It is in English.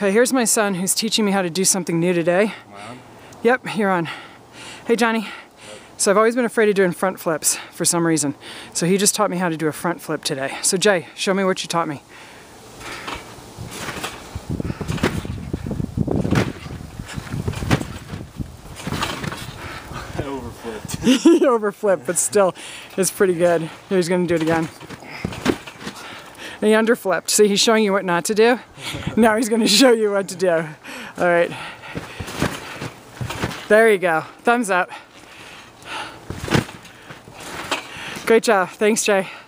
Okay, here's my son who's teaching me how to do something new today. Am I on? Yep, you're on. Hey Johnny. So I've always been afraid of doing front flips for some reason. So he just taught me how to do a front flip today. So Jay, show me what you taught me. I overflipped. He overflipped, but still, it's pretty good. Here, he's gonna do it again. And he underflipped. See, he's showing you what not to do. Now he's gonna show you what to do. All right. There you go. Thumbs up. Great job. Thanks, Jay.